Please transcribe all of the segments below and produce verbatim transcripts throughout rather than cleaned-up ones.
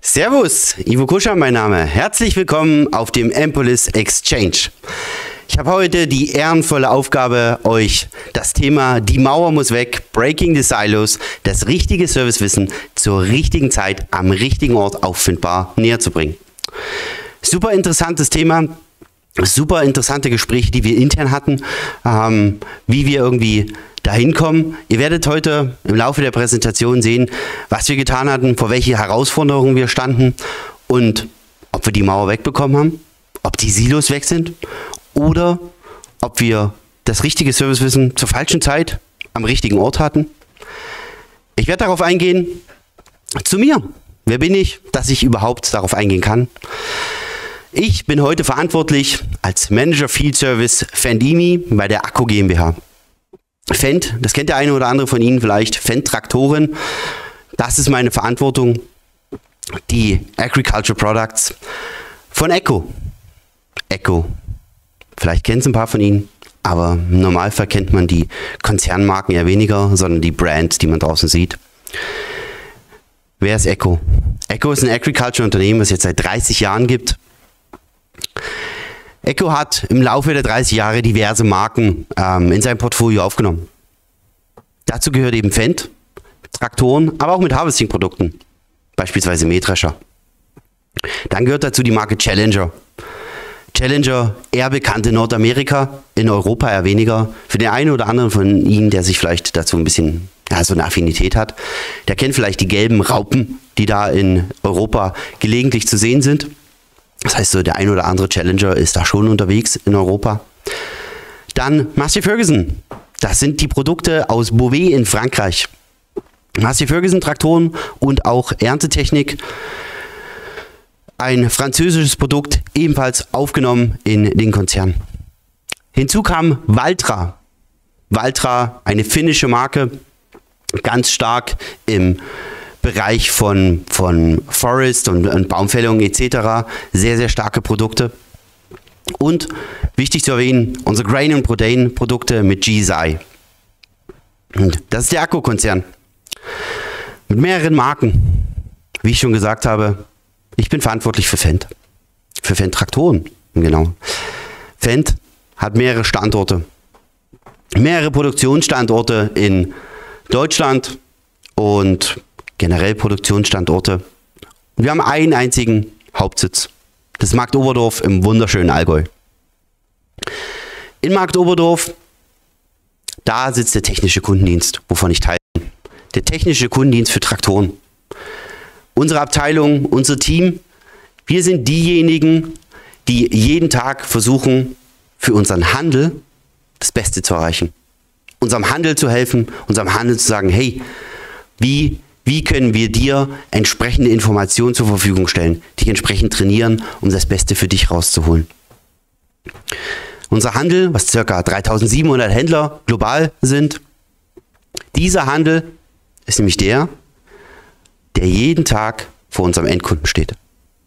Servus, Ivo Kuscher mein Name. Herzlich willkommen auf dem Ampolis Exchange. Ich habe heute die ehrenvolle Aufgabe, euch das Thema Die Mauer muss weg, Breaking the Silos, das richtige Servicewissen zur richtigen Zeit am richtigen Ort auffindbar näher zu bringen. Super interessantes Thema, super interessante Gespräche, die wir intern hatten, ähm, wie wir irgendwie dahin kommen. Ihr werdet heute im Laufe der Präsentation sehen, was wir getan hatten, vor welche Herausforderungen wir standen und ob wir die Mauer wegbekommen haben, ob die Silos weg sind oder ob wir das richtige Servicewissen zur falschen Zeit am richtigen Ort hatten. Ich werde darauf eingehen, zu mir. Wer bin ich, dass ich überhaupt darauf eingehen kann? Ich bin heute verantwortlich als Manager Field Service Fendt I M I bei der Akko GmbH. Fendt, das kennt der eine oder andere von Ihnen vielleicht, Fendt Traktoren. Das ist meine Verantwortung, die Agriculture Products von Echo. Echo. Vielleicht kennen es ein paar von Ihnen, aber im Normalfall kennt man die Konzernmarken eher weniger, sondern die Brands, die man draußen sieht. Wer ist Echo? Echo ist ein Agriculture-Unternehmen, das es jetzt seit dreißig Jahren gibt. Echo hat im Laufe der dreißig Jahre diverse Marken ähm, in sein Portfolio aufgenommen. Dazu gehört eben Fendt, Traktoren, aber auch mit Harvesting-Produkten, beispielsweise Mähdrescher. Dann gehört dazu die Marke Challenger. Challenger, eher bekannt in Nordamerika, in Europa eher weniger. Für den einen oder anderen von Ihnen, der sich vielleicht dazu ein bisschen, ja, so eine Affinität hat, der kennt vielleicht die gelben Raupen, die da in Europa gelegentlich zu sehen sind. Das heißt, so der ein oder andere Challenger ist da schon unterwegs in Europa. Dann Massey Ferguson. Das sind die Produkte aus Beauvais in Frankreich. Massey Ferguson Traktoren und auch Erntetechnik. Ein französisches Produkt, ebenfalls aufgenommen in den Konzern. Hinzu kam Valtra. Valtra, eine finnische Marke, ganz stark im Bereich von, von Forest und, und Baumfällung et cetera. Sehr, sehr starke Produkte. Und wichtig zu erwähnen, unsere Grain- und Protein-Produkte mit G S I. Und das ist der Akko-Konzern. Mit mehreren Marken. Wie ich schon gesagt habe, ich bin verantwortlich für Fendt. Für Fendt Traktoren, genau. Fendt hat mehrere Standorte. Mehrere Produktionsstandorte in Deutschland und generell Produktionsstandorte. Und wir haben einen einzigen Hauptsitz. Das ist Markt Oberdorf im wunderschönen Allgäu. In Markt Oberdorf, da sitzt der technische Kundendienst, wovon ich teile. Der technische Kundendienst für Traktoren. Unsere Abteilung, unser Team, wir sind diejenigen, die jeden Tag versuchen, für unseren Handel das Beste zu erreichen. Unserem Handel zu helfen, unserem Handel zu sagen, hey, wie, wie können wir dir entsprechende Informationen zur Verfügung stellen, dich entsprechend trainieren, um das Beste für dich rauszuholen. Unser Handel, was ca. dreitausendsiebenhundert Händler global sind, dieser Handel ist nämlich der, der jeden Tag vor unserem Endkunden steht.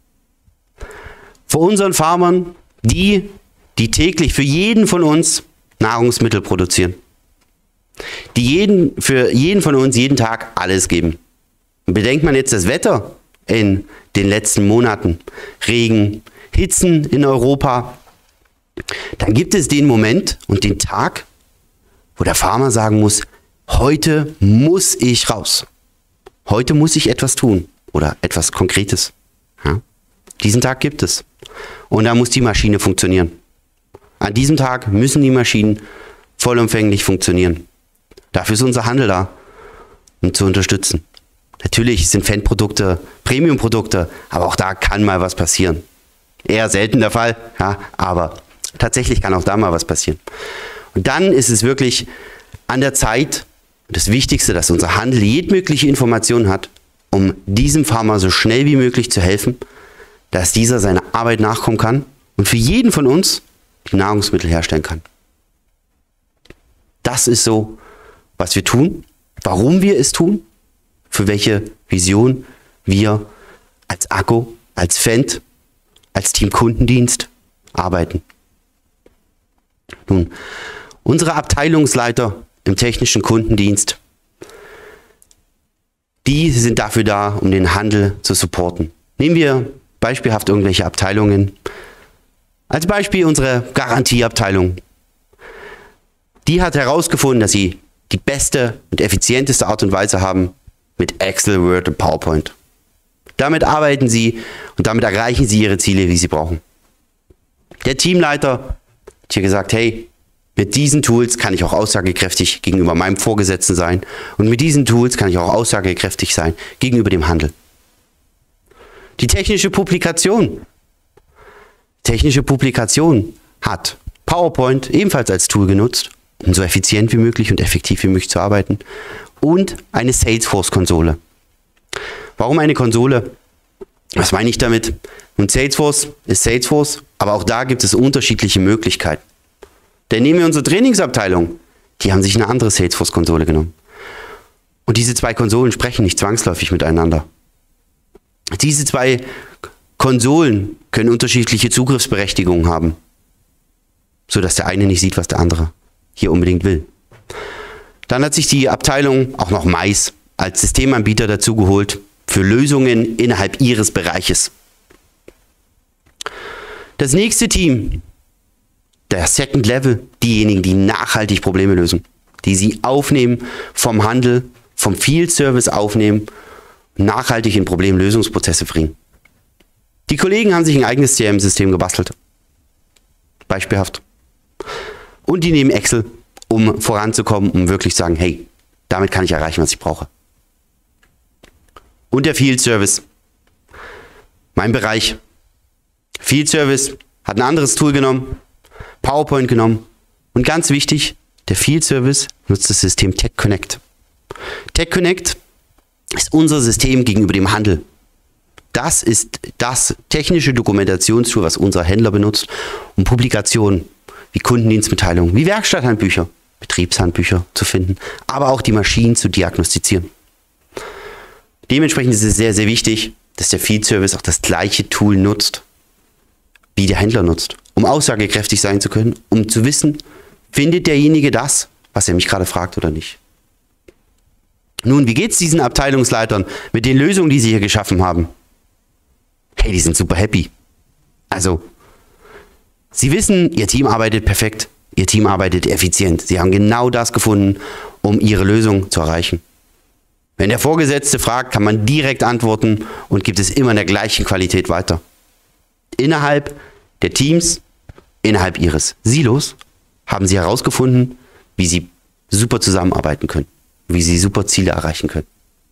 Vor unseren Farmern, die, die täglich für jeden von uns Nahrungsmittel produzieren. Die jeden, für jeden von uns jeden Tag alles geben. Und bedenkt man jetzt das Wetter in den letzten Monaten, Regen, Hitzen in Europa, dann gibt es den Moment und den Tag, wo der Farmer sagen muss, heute muss ich raus. Heute muss ich etwas tun oder etwas Konkretes. Ja? Diesen Tag gibt es. Und da muss die Maschine funktionieren. An diesem Tag müssen die Maschinen vollumfänglich funktionieren. Dafür ist unser Handel da, um zu unterstützen. Natürlich sind Fendt-Produkte Premium-Produkte, aber auch da kann mal was passieren. Eher selten der Fall, ja, aber tatsächlich kann auch da mal was passieren. Und dann ist es wirklich an der Zeit, das Wichtigste, dass unser Handel jedmögliche Informationen hat, um diesem Farmer so schnell wie möglich zu helfen, dass dieser seiner Arbeit nachkommen kann und für jeden von uns die Nahrungsmittel herstellen kann. Das ist so, was wir tun, warum wir es tun, für welche Vision wir als Akko, als Fendt, als Team Kundendienst arbeiten. Nun, unsere Abteilungsleiter im technischen Kundendienst, die sind dafür da, um den Handel zu supporten. Nehmen wir beispielhaft irgendwelche Abteilungen. Als Beispiel unsere Garantieabteilung. Die hat herausgefunden, dass sie die beste und effizienteste Art und Weise haben mit Excel, Word und PowerPoint. Damit arbeiten sie und damit erreichen sie ihre Ziele, wie sie brauchen. Der Teamleiter hat hier gesagt, hey, mit diesen Tools kann ich auch aussagekräftig gegenüber meinem Vorgesetzten sein und mit diesen Tools kann ich auch aussagekräftig sein gegenüber dem Handel. Die technische Publikation. Technische Publikation hat PowerPoint ebenfalls als Tool genutzt, um so effizient wie möglich und effektiv wie möglich zu arbeiten, und eine Salesforce-Konsole. Warum eine Konsole? Was meine ich damit? Und Salesforce ist Salesforce, aber auch da gibt es unterschiedliche Möglichkeiten. Denn nehmen wir unsere Trainingsabteilung, die haben sich eine andere Salesforce-Konsole genommen. Und diese zwei Konsolen sprechen nicht zwangsläufig miteinander. Diese zwei Konsolen können unterschiedliche Zugriffsberechtigungen haben, sodass der eine nicht sieht, was der andere hier unbedingt will. Dann hat sich die Abteilung auch noch Mais als Systemanbieter dazu geholt für Lösungen innerhalb ihres Bereiches. Das nächste Team, der Second Level, diejenigen, die nachhaltig Probleme lösen, die sie aufnehmen vom Handel, vom Field Service aufnehmen, nachhaltig in Problemlösungsprozesse bringen. Die Kollegen haben sich ein eigenes C R M-System gebastelt. Beispielhaft. Und die nehmen Excel, um voranzukommen, um wirklich zu sagen, hey, damit kann ich erreichen, was ich brauche. Und der Field Service. Mein Bereich. Field Service hat ein anderes Tool genommen, PowerPoint genommen und ganz wichtig, der Field Service nutzt das System Tech Connect. Tech Connect ist unser System gegenüber dem Handel. Das ist das technische Dokumentationstool, was unser Händler benutzt, um Publikationen wie Kundendienstmitteilungen, wie Werkstatthandbücher, Betriebshandbücher zu finden, aber auch die Maschinen zu diagnostizieren. Dementsprechend ist es sehr, sehr wichtig, dass der Field Service auch das gleiche Tool nutzt, wie der Händler nutzt, um aussagekräftig sein zu können, um zu wissen, findet derjenige das, was er mich gerade fragt oder nicht. Nun, wie geht es diesen Abteilungsleitern mit den Lösungen, die sie hier geschaffen haben? Hey, die sind super happy. Also, sie wissen, ihr Team arbeitet perfekt, ihr Team arbeitet effizient. Sie haben genau das gefunden, um ihre Lösung zu erreichen. Wenn der Vorgesetzte fragt, kann man direkt antworten und gibt es immer in der gleichen Qualität weiter. Innerhalb der Teams, innerhalb ihres Silos, haben sie herausgefunden, wie sie super zusammenarbeiten können, wie sie super Ziele erreichen können.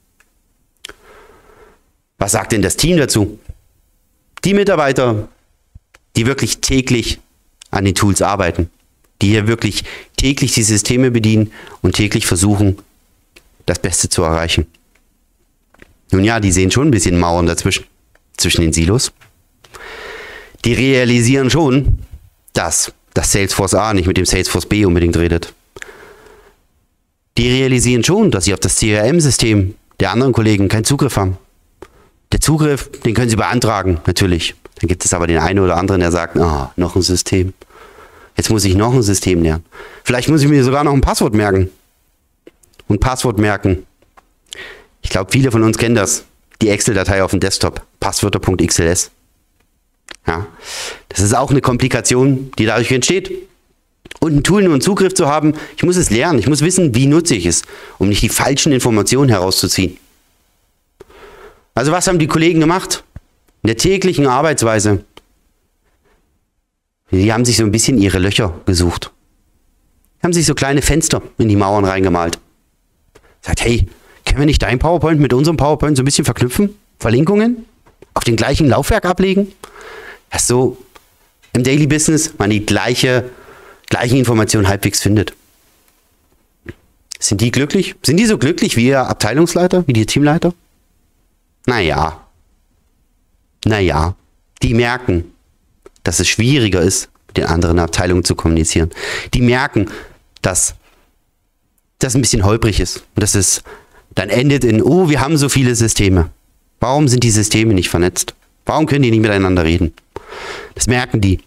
Was sagt denn das Team dazu? Die Mitarbeiter, die wirklich täglich an den Tools arbeiten, die hier wirklich täglich die Systeme bedienen und täglich versuchen, das Beste zu erreichen. Nun ja, die sehen schon ein bisschen Mauern dazwischen, zwischen den Silos. Die realisieren schon, dass das Salesforce A nicht mit dem Salesforce B unbedingt redet. Die realisieren schon, dass sie auf das C R M-System der anderen Kollegen keinen Zugriff haben. Der Zugriff, den können sie beantragen, natürlich. Dann gibt es aber den einen oder anderen, der sagt, ah, noch ein System. Jetzt muss ich noch ein System lernen. Vielleicht muss ich mir sogar noch ein Passwort merken. Und Passwort merken. Ich glaube, viele von uns kennen das. Die Excel-Datei auf dem Desktop. Passwörter Punkt X L S. Ja, das ist auch eine Komplikation, die dadurch entsteht. Und ein Tool nur einen Zugriff zu haben, ich muss es lernen. Ich muss wissen, wie nutze ich es, um nicht die falschen Informationen herauszuziehen. Also was haben die Kollegen gemacht? In der täglichen Arbeitsweise. Die haben sich so ein bisschen ihre Löcher gesucht. Die haben sich so kleine Fenster in die Mauern reingemalt. Sagt, hey, können wir nicht dein PowerPoint mit unserem PowerPoint so ein bisschen verknüpfen? Verlinkungen? Auf dem gleichen Laufwerk ablegen? Das ist so im Daily Business, man die gleiche, gleiche Information halbwegs findet. Sind die glücklich? Sind die so glücklich wie ihr Abteilungsleiter, wie die Teamleiter? Naja. Naja. Die merken, dass es schwieriger ist, mit den anderen Abteilungen zu kommunizieren. Die merken, dass das ein bisschen holprig ist und dass es dann endet in, oh, wir haben so viele Systeme. Warum sind die Systeme nicht vernetzt? Warum können die nicht miteinander reden? Das merken die.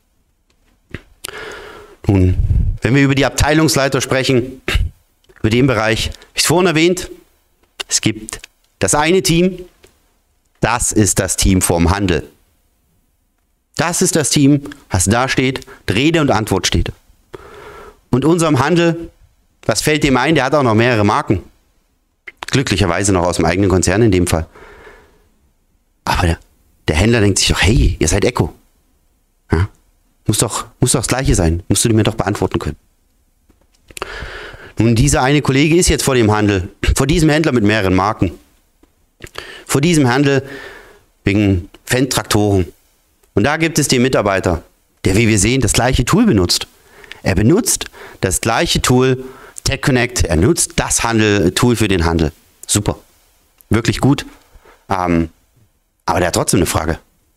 Nun, wenn wir über die Abteilungsleiter sprechen, über den Bereich, wie ich es vorhin erwähnt, es gibt das eine Team, Das ist das Team vorm Handel. Das ist das Team, was da steht, Rede und Antwort steht. Und unserem Handel, was fällt dem ein? Der hat auch noch mehrere Marken. Glücklicherweise noch aus dem eigenen Konzern in dem Fall. Aber der, der Händler denkt sich doch, hey, ihr seid Echo. Ja? Muss doch, muss doch das Gleiche sein. Musst du mir doch beantworten können. Nun, dieser eine Kollege ist jetzt vor dem Handel, vor diesem Händler mit mehreren Marken. Vor diesem Handel wegen Fendt-Traktoren. Und da gibt es den Mitarbeiter, der, wie wir sehen, das gleiche Tool benutzt. Er benutzt das gleiche Tool, TechConnect, er nutzt das Handel, Tool für den Handel. Super. Wirklich gut. Ähm, aber der hat trotzdem eine Frage.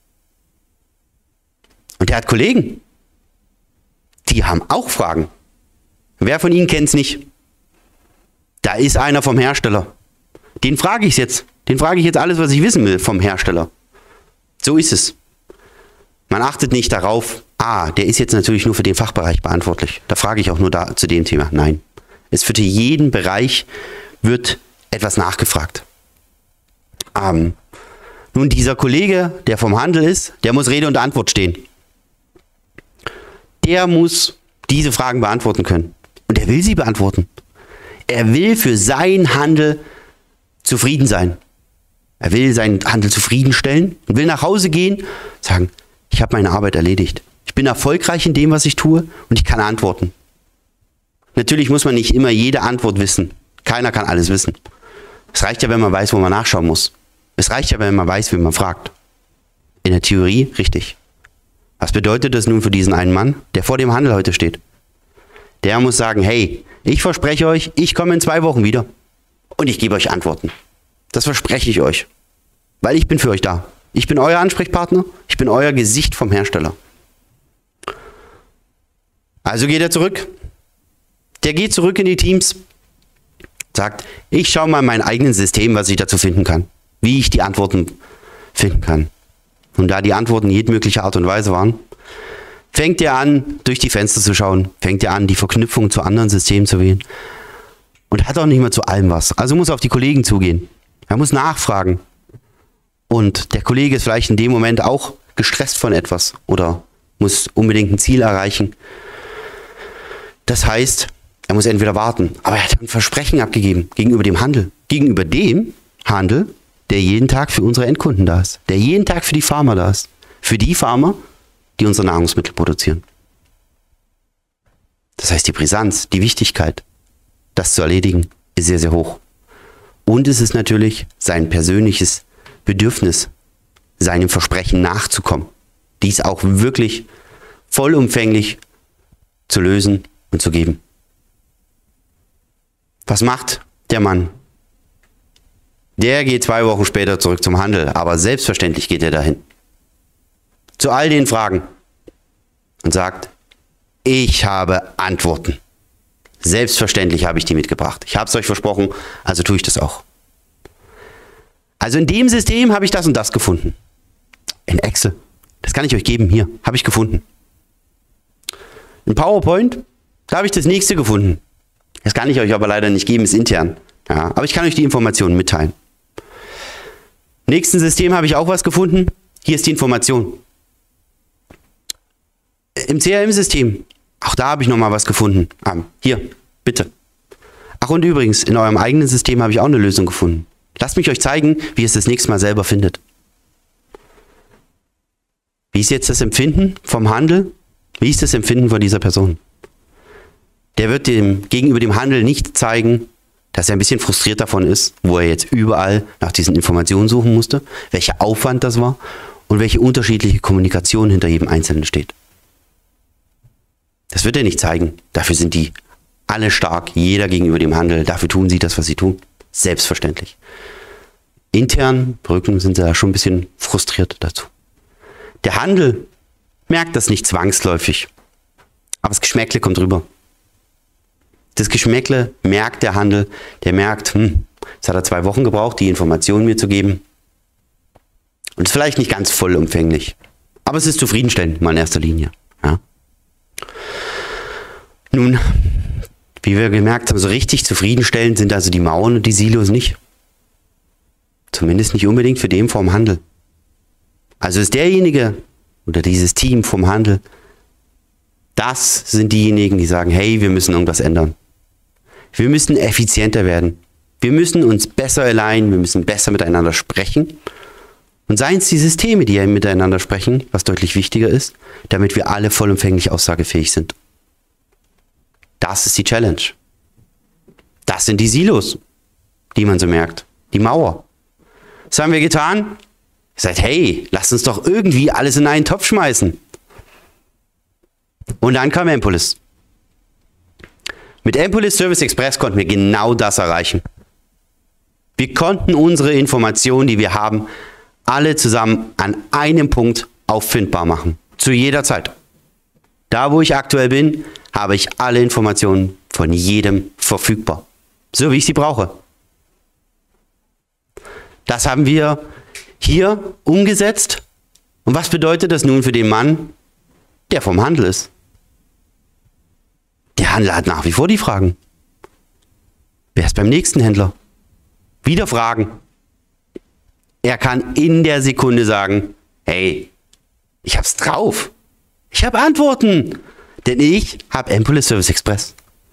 Und der hat Kollegen, die haben auch Fragen. Wer von Ihnen kennt es nicht? Da ist einer vom Hersteller. Den frage ich jetzt. Den frage ich jetzt alles, was ich wissen will vom Hersteller. So ist es. Man achtet nicht darauf, ah, der ist jetzt natürlich nur für den Fachbereich verantwortlich. Da frage ich auch nur da zu dem Thema. Nein. Es wird für jeden Bereich wird etwas nachgefragt. Ähm, nun, dieser Kollege, der vom Handel ist, der muss Rede und Antwort stehen. Der muss diese Fragen beantworten können. Und er will sie beantworten. Er will für seinen Handel zufrieden sein. Er will seinen Handel zufriedenstellen und will nach Hause gehen, sagen, ich habe meine Arbeit erledigt. Ich bin erfolgreich in dem, was ich tue und ich kann antworten. Natürlich muss man nicht immer jede Antwort wissen. Keiner kann alles wissen. Es reicht ja, wenn man weiß, wo man nachschauen muss. Es reicht ja, wenn man weiß, wie man fragt. In der Theorie richtig. Was bedeutet das nun für diesen einen Mann, der vor dem Handel heute steht? Der muss sagen, hey, ich verspreche euch, ich komme in zwei Wochen wieder und ich gebe euch Antworten. Das verspreche ich euch, weil ich bin für euch da. Ich bin euer Ansprechpartner, ich bin euer Gesicht vom Hersteller. Also geht er zurück. Der geht zurück in die Teams, sagt, ich schaue mal in mein eigenes System, was ich dazu finden kann, wie ich die Antworten finden kann. Und da die Antworten jedmöglicher Art und Weise waren, fängt er an, durch die Fenster zu schauen, fängt er an, die Verknüpfung zu anderen Systemen zu wählen und hat auch nicht mehr zu allem was. Also muss er auf die Kollegen zugehen. Er muss nachfragen. Und der Kollege ist vielleicht in dem Moment auch gestresst von etwas oder muss unbedingt ein Ziel erreichen. Das heißt, er muss entweder warten, aber er hat ein Versprechen abgegeben gegenüber dem Handel. Gegenüber dem Handel, der jeden Tag für unsere Endkunden da ist. Der jeden Tag für die Farmer da ist. Für die Farmer, die unsere Nahrungsmittel produzieren. Das heißt, die Brisanz, die Wichtigkeit, das zu erledigen, ist sehr, sehr hoch. Und es ist natürlich sein persönliches Bedürfnis, seinem Versprechen nachzukommen. Dies auch wirklich vollumfänglich zu lösen und zu geben. Was macht der Mann? Der geht zwei Wochen später zurück zum Handel, aber selbstverständlich geht er dahin. Zu all den Fragen und sagt, ich habe Antworten. Selbstverständlich habe ich die mitgebracht. Ich habe es euch versprochen, also tue ich das auch. Also in dem System habe ich das und das gefunden. In Excel. Das kann ich euch geben. Hier, habe ich gefunden. In PowerPoint, da habe ich das nächste gefunden. Das kann ich euch aber leider nicht geben, ist intern. Ja, aber ich kann euch die Informationen mitteilen. Im nächsten System habe ich auch was gefunden. Hier ist die Information. Im C R M-System, auch da habe ich nochmal was gefunden. Ah, hier, bitte. Ach und übrigens, in eurem eigenen System habe ich auch eine Lösung gefunden. Lasst mich euch zeigen, wie ihr es das nächste Mal selber findet. Wie ist jetzt das Empfinden vom Handel? Wie ist das Empfinden von dieser Person? Der wird dem gegenüber dem Handel nicht zeigen, dass er ein bisschen frustriert davon ist, wo er jetzt überall nach diesen Informationen suchen musste, welcher Aufwand das war und welche unterschiedliche Kommunikation hinter jedem Einzelnen steht. Das wird er nicht zeigen. Dafür sind die alle stark, jeder gegenüber dem Handel. Dafür tun sie das, was sie tun. Selbstverständlich. Intern, Rücken sind sie da schon ein bisschen frustriert dazu. Der Handel merkt das nicht zwangsläufig. Aber das Geschmäckle kommt rüber. Das Geschmäckle merkt der Handel. Der merkt, hm, jetzt hat er zwei Wochen gebraucht, die Informationen mir zu geben. Und ist vielleicht nicht ganz vollumfänglich. Aber es ist zufriedenstellend, mal in erster Linie. Ja. Nun, wie wir gemerkt haben, so richtig zufriedenstellend sind also die Mauern und die Silos nicht. Zumindest nicht unbedingt für den vom Handel. Also ist derjenige oder dieses Team vom Handel, das sind diejenigen, die sagen, hey, wir müssen irgendwas ändern. Wir müssen effizienter werden. Wir müssen uns besser alignen, wir müssen besser miteinander sprechen. Und seien es die Systeme, die ja miteinander sprechen, was deutlich wichtiger ist, damit wir alle vollumfänglich aussagefähig sind. Das ist die Challenge. Das sind die Silos, die man so merkt. Die Mauer. Was haben wir getan? Ihr seid, hey, lasst uns doch irgendwie alles in einen Topf schmeißen. Und dann kam Ampolis. Mit Ampolis Service Express konnten wir genau das erreichen. Wir konnten unsere Informationen, die wir haben, alle zusammen an einem Punkt auffindbar machen. Zu jeder Zeit. Da, wo ich aktuell bin, habe ich alle Informationen von jedem verfügbar. So wie ich sie brauche. Das haben wir hier umgesetzt. Und was bedeutet das nun für den Mann, der vom Handel ist? Der Handel hat nach wie vor die Fragen. Wer ist beim nächsten Händler? Wieder Fragen. Er kann in der Sekunde sagen, hey, ich hab's drauf. Ich habe Antworten. Denn ich habe Ampolis Service Express.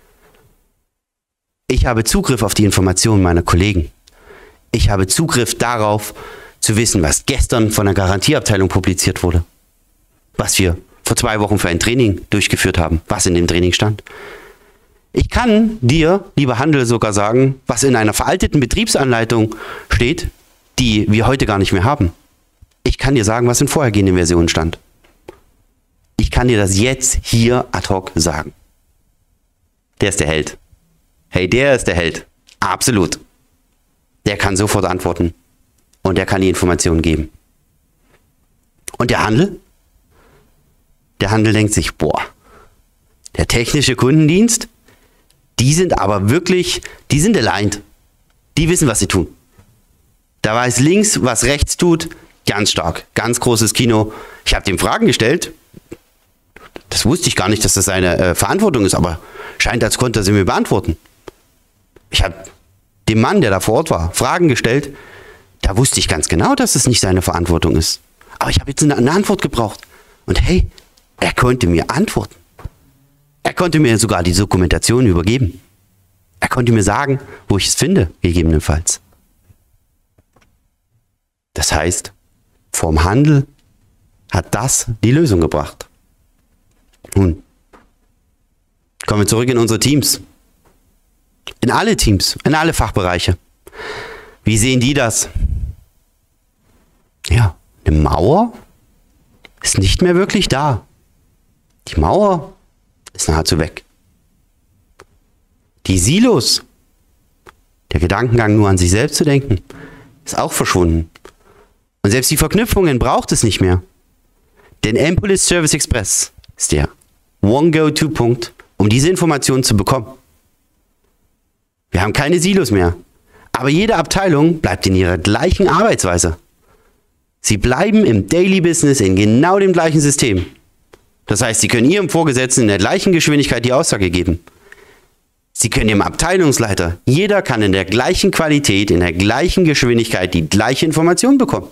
Ich habe Zugriff auf die Informationen meiner Kollegen. Ich habe Zugriff darauf, zu wissen, was gestern von der Garantieabteilung publiziert wurde. Was wir vor zwei Wochen für ein Training durchgeführt haben, was in dem Training stand. Ich kann dir, lieber Handel, sogar sagen, was in einer veralteten Betriebsanleitung steht, die wir heute gar nicht mehr haben. Ich kann dir sagen, was in vorhergehenden Versionen stand. Ich kann dir das jetzt hier ad hoc sagen. Der ist der Held. Hey, der ist der Held. Absolut. Der kann sofort antworten. Und der kann die Informationen geben. Und der Handel? Der Handel denkt sich, boah, der technische Kundendienst, die sind aber wirklich, die sind aligned. Die wissen, was sie tun. Da weiß links, was rechts tut, ganz stark. Ganz großes Kino. Ich habe dem Fragen gestellt. Das wusste ich gar nicht, dass das seine äh, Verantwortung ist, aber scheint, als konnte er sie mir beantworten. Ich habe dem Mann, der da vor Ort war, Fragen gestellt. Da wusste ich ganz genau, dass es nicht seine Verantwortung ist. Aber ich habe jetzt eine, eine Antwort gebraucht. Und hey, er konnte mir antworten. Er konnte mir sogar die Dokumentation übergeben. Er konnte mir sagen, wo ich es finde, gegebenenfalls. Das heißt, vom Handel hat das die Lösung gebracht. Nun, kommen wir zurück in unsere Teams. In alle Teams, in alle Fachbereiche. Wie sehen die das? Ja, eine Mauer ist nicht mehr wirklich da. Die Mauer ist nahezu weg. Die Silos, der Gedankengang nur an sich selbst zu denken, ist auch verschwunden. Und selbst die Verknüpfungen braucht es nicht mehr. Denn Ampolis Service Express ist der One-Go-To-Punkt, um diese Informationen zu bekommen. Wir haben keine Silos mehr. Aber jede Abteilung bleibt in ihrer gleichen Arbeitsweise. Sie bleiben im Daily Business in genau dem gleichen System. Das heißt, sie können ihrem Vorgesetzten in der gleichen Geschwindigkeit die Aussage geben. Sie können ihrem Abteilungsleiter, jeder kann in der gleichen Qualität, in der gleichen Geschwindigkeit die gleiche Information bekommen.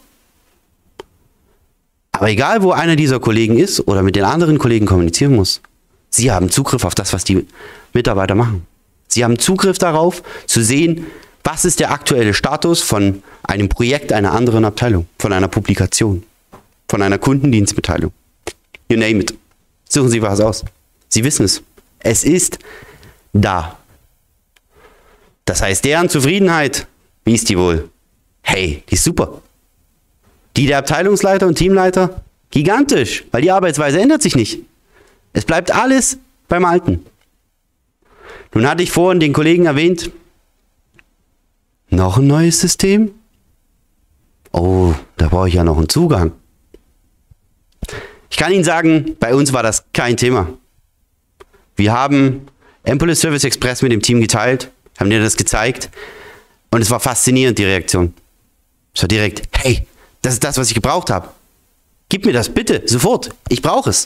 Aber egal, wo einer dieser Kollegen ist oder mit den anderen Kollegen kommunizieren muss, sie haben Zugriff auf das, was die Mitarbeiter machen. Sie haben Zugriff darauf, zu sehen, was ist der aktuelle Status von einem Projekt einer anderen Abteilung, von einer Publikation, von einer Kundendienstmitteilung. You name it. Suchen Sie was aus. Sie wissen es. Es ist da. Das heißt, deren Zufriedenheit, wie ist die wohl? Hey, die ist super. Die der Abteilungsleiter und Teamleiter, gigantisch, weil die Arbeitsweise ändert sich nicht. Es bleibt alles beim Alten. Nun hatte ich vorhin den Kollegen erwähnt, noch ein neues System? Oh, da brauche ich ja noch einen Zugang. Ich kann Ihnen sagen, bei uns war das kein Thema. Wir haben Ampolis Service Express mit dem Team geteilt, haben dir das gezeigt und es war faszinierend, die Reaktion. Es war direkt, hey, das ist das, was ich gebraucht habe. Gib mir das bitte, sofort, ich brauche es.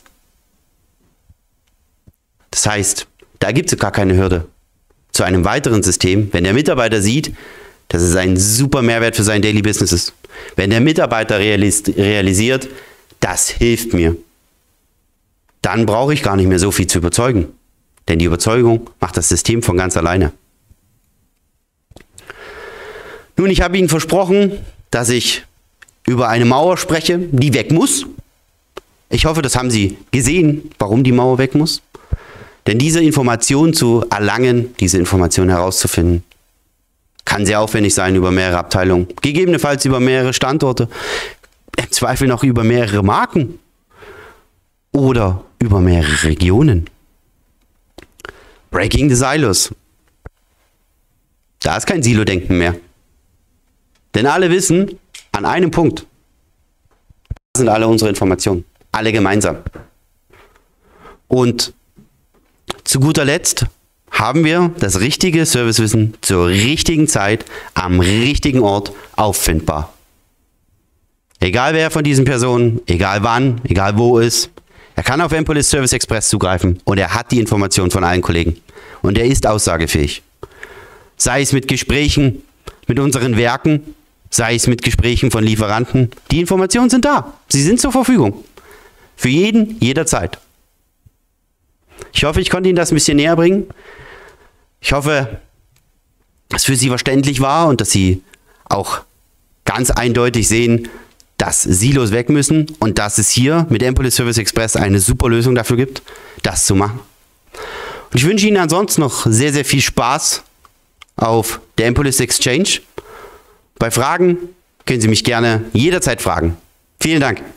Das heißt, da gibt es gar keine Hürde zu einem weiteren System, wenn der Mitarbeiter sieht, dass es ein super Mehrwert für sein Daily Business ist. Wenn der Mitarbeiter realis realisiert, das hilft mir, dann brauche ich gar nicht mehr so viel zu überzeugen. Denn die Überzeugung macht das System von ganz alleine. Nun, ich habe Ihnen versprochen, dass ich über eine Mauer spreche, die weg muss. Ich hoffe, das haben Sie gesehen, warum die Mauer weg muss. Denn diese Information zu erlangen, diese Information herauszufinden, kann sehr aufwendig sein über mehrere Abteilungen, gegebenenfalls über mehrere Standorte, im Zweifel noch über mehrere Marken oder über mehrere Regionen. Breaking the Silos. Da ist kein Silo-Denken mehr. Denn alle wissen, an einem Punkt sind alle unsere Informationen. Alle gemeinsam. Und zu guter Letzt haben wir das richtige Servicewissen zur richtigen Zeit am richtigen Ort auffindbar. Egal wer von diesen Personen, egal wann, egal wo ist, er kann auf Empolis Service Express zugreifen und er hat die Informationen von allen Kollegen. Und er ist aussagefähig. Sei es mit Gesprächen mit unseren Werken, sei es mit Gesprächen von Lieferanten. Die Informationen sind da. Sie sind zur Verfügung. Für jeden, jederzeit. Ich hoffe, ich konnte Ihnen das ein bisschen näher bringen. Ich hoffe, dass es für Sie verständlich war und dass Sie auch ganz eindeutig sehen, dass Silos weg müssen und dass es hier mit Empolis Service Express eine super Lösung dafür gibt, das zu machen. Und ich wünsche Ihnen ansonsten noch sehr, sehr viel Spaß auf der Empolis Exchange. Bei Fragen können Sie mich gerne jederzeit fragen. Vielen Dank.